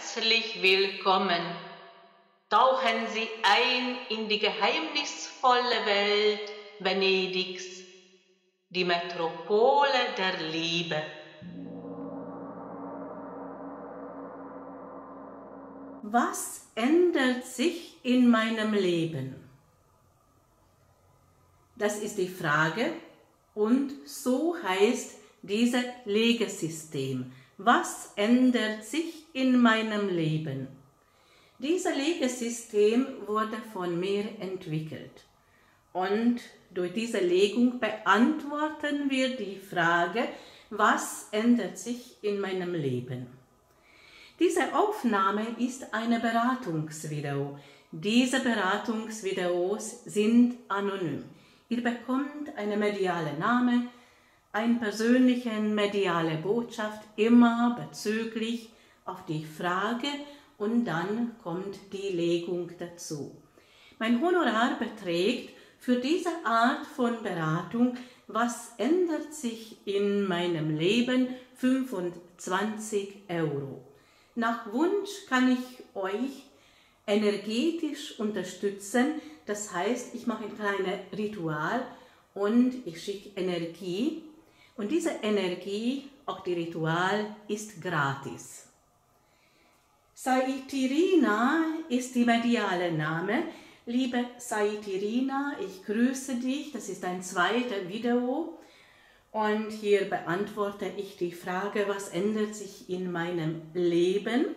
herzlich willkommen. Tauchen Sie ein in die geheimnisvolle Welt Venedigs, die Metropole der Liebe. Was ändert sich in meinem Leben? Das ist die Frage und so heißt dieses Legesystem. Was ändert sich in meinem Leben? Dieses Legesystem wurde von mir entwickelt und durch diese Legung beantworten wir die Frage, was ändert sich in meinem Leben? Diese Aufnahme ist eine Beratungsvideo. Diese Beratungsvideos sind anonym. Ihr bekommt eine mediale Name, eine persönliche mediale Botschaft, immer bezüglich auf die Frage und dann kommt die Legung dazu. Mein Honorar beträgt für diese Art von Beratung, was ändert sich in meinem Leben, 25 €. Nach Wunsch kann ich euch energetisch unterstützen, das heißt, ich mache ein kleines Ritual und ich schicke Energie und diese Energie, auch die Ritual, ist gratis. Saitirina ist die mediale Name. Liebe Saitirina, ich grüße dich, das ist ein zweites Video und hier beantworte ich die Frage, was ändert sich in meinem Leben.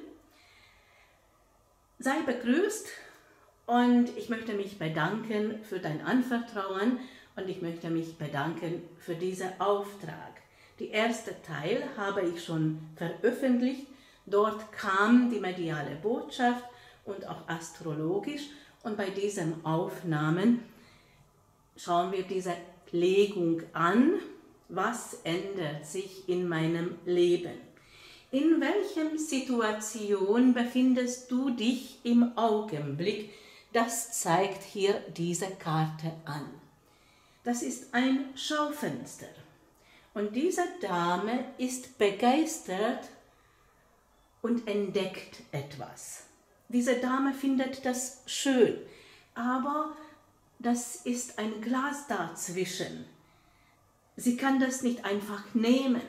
Sei begrüßt und ich möchte mich bedanken für dein Anvertrauen und ich möchte mich bedanken für diesen Auftrag. Den ersten Teil habe ich schon veröffentlicht, dort kam die mediale Botschaft und auch astrologisch und bei diesen Aufnahmen schauen wir diese Legung an, was ändert sich in meinem Leben. In welcher Situation befindest du dich im Augenblick? Das zeigt hier diese Karte an. Das ist ein Schaufenster. Und diese Dame ist begeistert und entdeckt etwas. Diese Dame findet das schön, aber das ist ein Glas dazwischen. Sie kann das nicht einfach nehmen.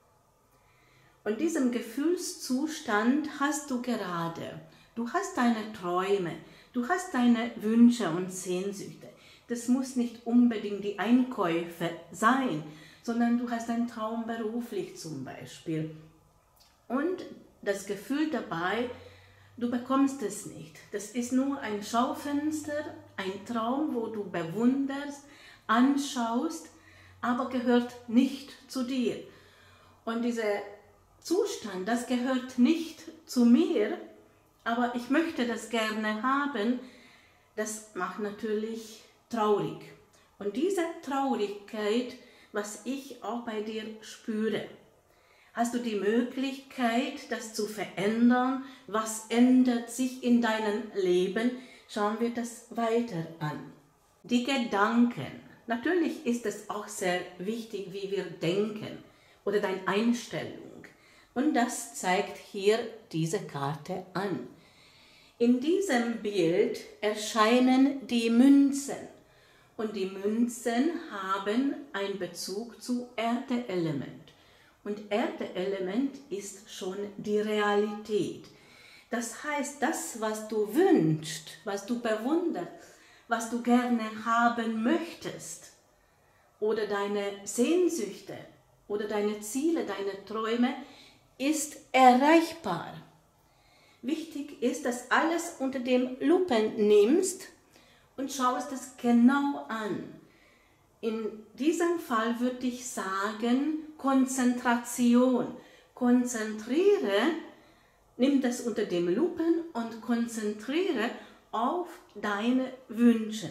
Und diesen Gefühlszustand hast du gerade. Du hast deine Träume, du hast deine Wünsche und Sehnsüchte. Das muss nicht unbedingt die Einkäufe sein, sondern du hast einen Traum beruflich zum Beispiel. Und das Gefühl dabei, du bekommst es nicht. Das ist nur ein Schaufenster, ein Traum, wo du bewunderst, anschaust, aber gehört nicht zu dir. Und dieser Zustand, das gehört nicht zu mir, aber ich möchte das gerne haben, das macht natürlich traurig. Und diese Traurigkeit, was ich auch bei dir spüre, hast du die Möglichkeit, das zu verändern? Was ändert sich in deinem Leben? Schauen wir das weiter an. Die Gedanken. Natürlich ist es auch sehr wichtig, wie wir denken oder deine Einstellung. Und das zeigt hier diese Karte an. In diesem Bild erscheinen die Münzen. Und die Münzen haben einen Bezug zu Erdeelement. Und Erdeelement ist schon die Realität. Das heißt, das, was du wünschst, was du bewunderst, was du gerne haben möchtest, oder deine Sehnsüchte, oder deine Ziele, deine Träume, ist erreichbar. Wichtig ist, dass alles unter dem Lupen nimmst und schaust es genau an. In diesem Fall würde ich sagen, Konzentration. Konzentriere, nimm das unter dem Lupen und konzentriere auf deine Wünsche.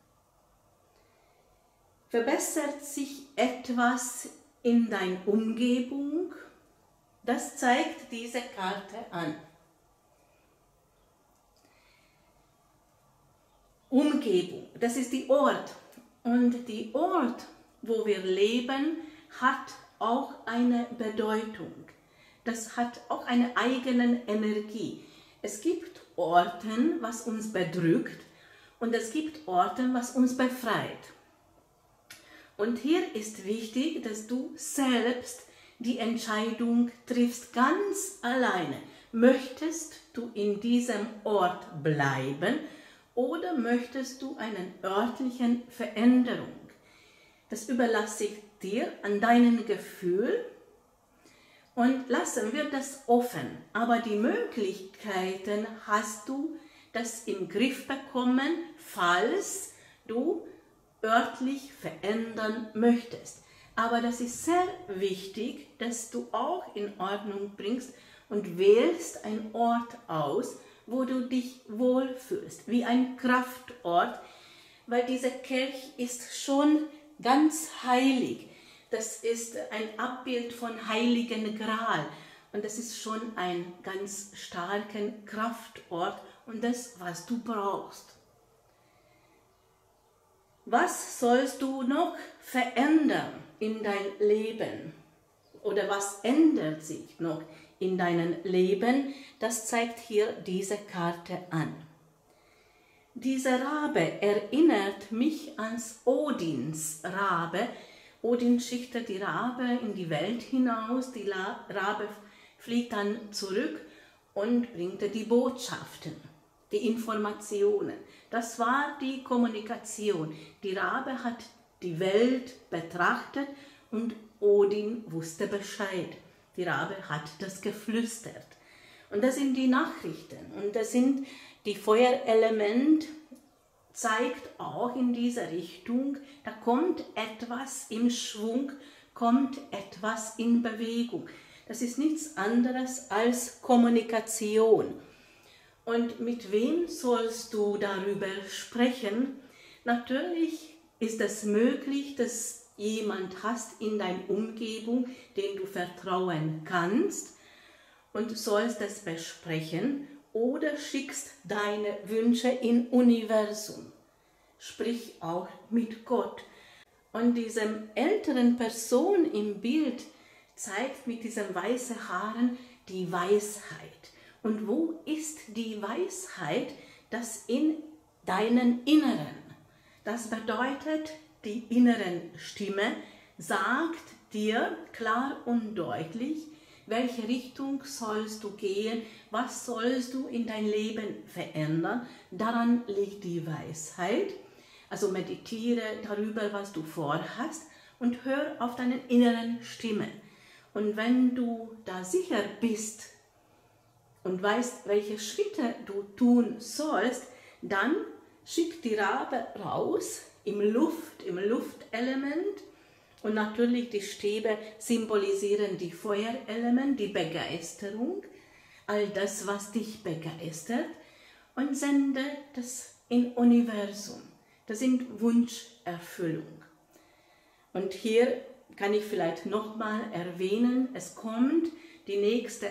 Verbessert sich etwas in deiner Umgebung? Das zeigt diese Karte an. Umgebung, das ist die Ort. Und die Ort, wo wir leben, hat auch eine Bedeutung. das hat auch eine eigene Energie. Es gibt Orten, was uns bedrückt, und es gibt Orten, was uns befreit. Und hier ist wichtig, dass du selbst die Entscheidung triffst, ganz alleine. Möchtest du in diesem Ort bleiben oder möchtest du eine örtliche Veränderung? Das überlasse ich dir an deinen Gefühl und lassen wir das offen. Aber die Möglichkeiten hast du, das im Griff bekommen, falls du örtlich verändern möchtest. Aber das ist sehr wichtig, dass du auch in Ordnung bringst und wählst einen Ort aus, wo du dich wohlfühlst, wie ein Kraftort, weil diese Kirche ist schon ganz heilig. Das ist ein Abbild von Heiligen Gral und das ist schon ein ganz starker Kraftort und das, was du brauchst. Was sollst du noch verändern in dein Leben? Oder was ändert sich noch in deinem Leben? Das zeigt hier diese Karte an. Dieser Rabe erinnert mich an Odins Rabe. Odin schickt die Rabe in die Welt hinaus, die Rabe fliegt dann zurück und bringt die Botschaften, die Informationen. Das war die Kommunikation. Die Rabe hat die Welt betrachtet und Odin wusste Bescheid. Die Rabe hat das geflüstert. Und das sind die Nachrichten. Und das sind die Feuerelement, zeigt auch in diese Richtung, da kommt etwas im Schwung, kommt etwas in Bewegung. Das ist nichts anderes als Kommunikation. Und mit wem sollst du darüber sprechen? Natürlich ist es möglich, dass jemand hast in deiner Umgebung, dem du vertrauen kannst und sollst das besprechen oder schickst deine Wünsche in Universum. Sprich auch mit Gott. Und diese älteren Person im Bild zeigt mit diesen weißen Haaren die Weisheit. Und wo ist die Weisheit? Das in deinen Inneren. Das bedeutet, die innere Stimme sagt dir klar und deutlich, welche Richtung sollst du gehen, was sollst du in dein Leben verändern. Daran liegt die Weisheit. Also meditiere darüber, was du vorhast und hör auf deine inneren Stimme. Und wenn du da sicher bist und weißt, welche Schritte du tun sollst, dann schick die Rabe raus im Luftelement. Und natürlich die Stäbe symbolisieren die Feuerelement, die Begeisterung, all das, was dich begeistert, und sende das in Universum. Das sind Wunscherfüllung. Und hier kann ich vielleicht nochmal erwähnen, es kommt die nächste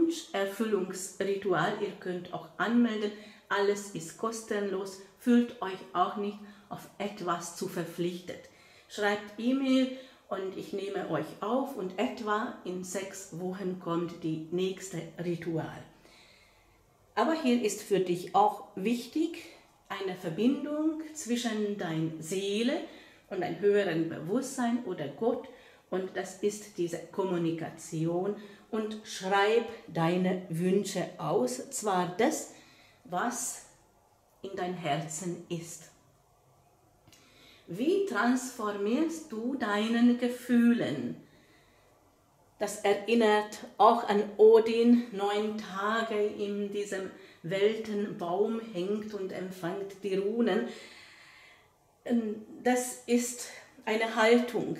Wunscherfüllungsritual. Ihr könnt auch anmelden, alles ist kostenlos, fühlt euch auch nicht auf etwas zu verpflichtet. Schreibt E-Mail und ich nehme euch auf und etwa in 6 Wochen kommt die nächste Ritual. Aber hier ist für dich auch wichtig eine Verbindung zwischen deiner Seele und einem höheren Bewusstsein oder Gott, und das ist diese Kommunikation, und schreib deine Wünsche aus, zwar das, was in deinem Herzen ist. Wie transformierst du deine Gefühle? Das erinnert auch an Odin, 9 Tage in diesem Weltenbaum hängt und empfängt die Runen. Das ist eine Haltung,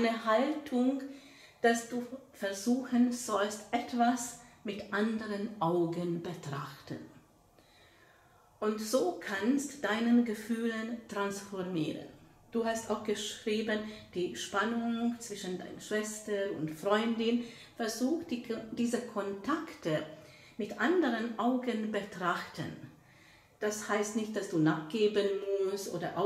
dass du versuchen sollst, etwas mit anderen Augen betrachten. Und so kannst deine Gefühle transformieren. Du hast auch geschrieben, die Spannung zwischen deiner Schwester und Freundin. Versuch diese Kontakte mit anderen Augen betrachten. Das heißt nicht, dass du nachgeben musst oder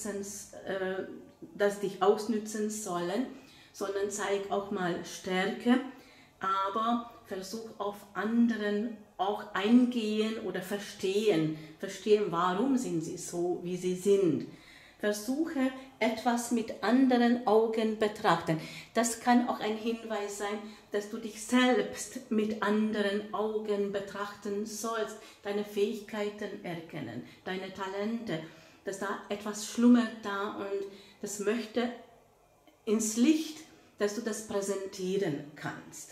dass dich ausnützen sollen, sondern zeig auch mal Stärke. Aber versuch auf anderen auch eingehen oder verstehen, warum sind sie so, wie sie sind. Versuche etwas mit anderen Augen betrachten. Das kann auch ein Hinweis sein, dass du dich selbst mit anderen Augen betrachten sollst, deine Fähigkeiten erkennen, deine Talente, dass da etwas schlummert da und das möchte ins Licht, dass du das präsentieren kannst.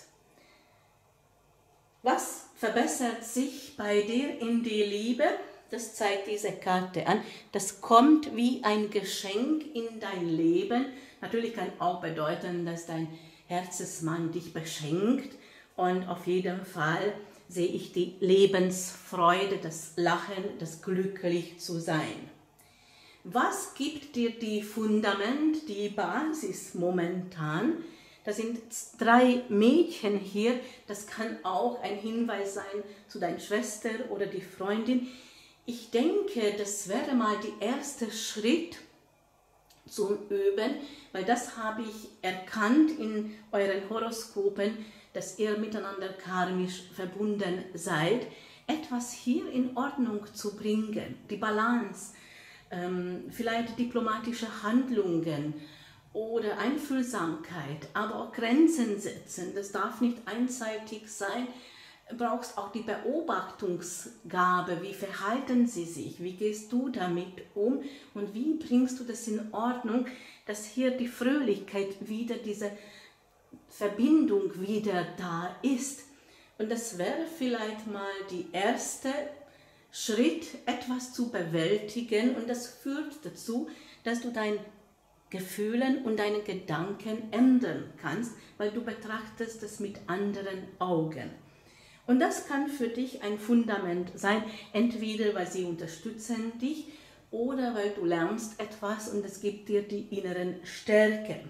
Was verbessert sich bei dir in die Liebe? Das zeigt diese Karte an. Das kommt wie ein Geschenk in dein Leben. Natürlich kann auch bedeuten, dass dein Herzensmann dich beschenkt. Und auf jeden Fall sehe ich die Lebensfreude, das Lachen, das glücklich zu sein. Was gibt dir die Fundament, die Basis momentan? Das sind 3 Mädchen hier. Das kann auch ein Hinweis sein zu deiner Schwester oder die Freundin. Ich denke, das wäre mal der erste Schritt zum Üben, weil das habe ich erkannt in euren Horoskopen, dass ihr miteinander karmisch verbunden seid, etwas hier in Ordnung zu bringen, die Balance, vielleicht diplomatische Handlungen oder Einfühlsamkeit, aber auch Grenzen setzen. Das darf nicht einseitig sein. Du brauchst auch die Beobachtungsgabe, wie verhalten sie sich, wie gehst du damit um und wie bringst du das in Ordnung, dass hier die Fröhlichkeit wieder, diese Verbindung wieder da ist. Und das wäre vielleicht mal der erste Schritt, etwas zu bewältigen, und das führt dazu, dass du deine Gefühle und deine Gedanken ändern kannst, weil du betrachtest es mit anderen Augen. Und das kann für dich ein Fundament sein, entweder weil sie unterstützen dich oder weil du lernst etwas und es gibt dir die inneren Stärken.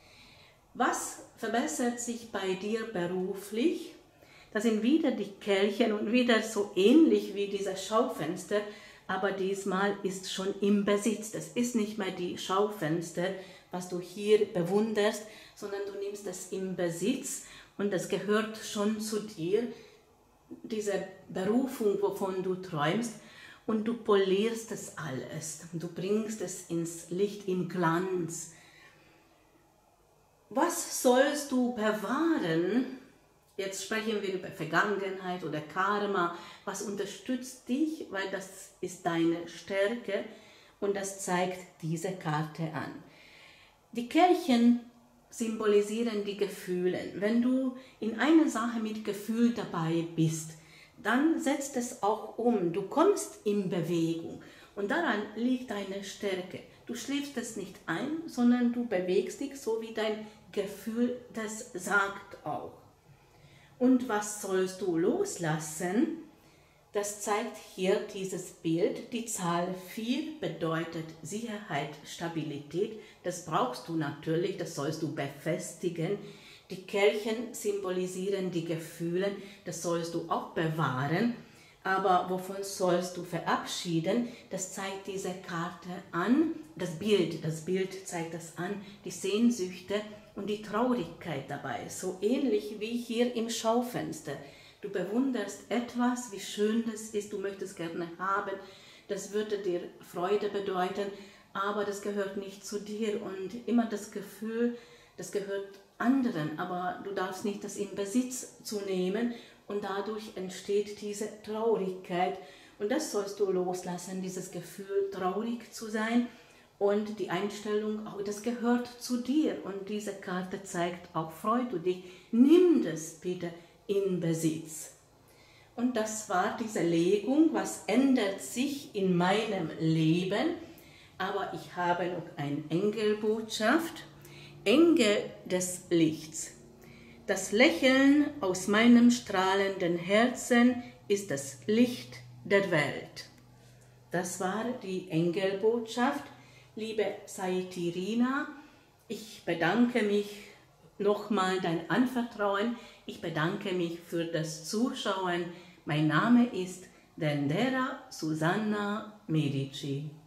Was verbessert sich bei dir beruflich? Das sind wieder die Kelchen und wieder so ähnlich wie dieser Schaufenster, aber diesmal ist schon im Besitz. Das ist nicht mehr die Schaufenster, was du hier bewunderst, sondern du nimmst das im Besitz und das gehört schon zu dir, diese Berufung, wovon du träumst, und du polierst das alles. Du bringst es ins Licht, im Glanz. Was sollst du bewahren? Jetzt sprechen wir über Vergangenheit oder Karma. Was unterstützt dich? Weil das ist deine Stärke und das zeigt diese Karte an. Die Kelchen symbolisieren die Gefühle. Wenn du in einer Sache mit Gefühl dabei bist, dann setzt es auch um. Du kommst in Bewegung und daran liegt deine Stärke. Du schläfst es nicht ein, sondern du bewegst dich, so wie dein Gefühl das sagt auch. Und was sollst du loslassen? Das zeigt hier dieses Bild. Die Zahl 4 bedeutet Sicherheit, Stabilität. Das brauchst du natürlich, das sollst du befestigen. Die Kelchen symbolisieren die Gefühle, das sollst du auch bewahren. Aber wovon sollst du verabschieden? Das zeigt diese Karte an. Das Bild zeigt das an, die Sehnsüchte und die Traurigkeit dabei. So ähnlich wie hier im Schaufenster. Du bewunderst etwas, wie schön das ist, du möchtest gerne haben, das würde dir Freude bedeuten, aber das gehört nicht zu dir und immer das Gefühl, das gehört anderen, aber du darfst nicht das in Besitz zu nehmen und dadurch entsteht diese Traurigkeit und das sollst du loslassen, dieses Gefühl, traurig zu sein und die Einstellung, auch das gehört zu dir und diese Karte zeigt auch, freu du dich, nimm das bitte in Besitz. Und das war diese Legung, was ändert sich in meinem Leben. Aber ich habe noch eine Engelbotschaft, Engel des Lichts. Das Lächeln aus meinem strahlenden Herzen ist das Licht der Welt. Das war die Engelbotschaft. Liebe Saitirina, ich bedanke mich nochmal dein Anvertrauen. Ich bedanke mich für das Zuschauen. Mein Name ist Dendera Susanna Medici.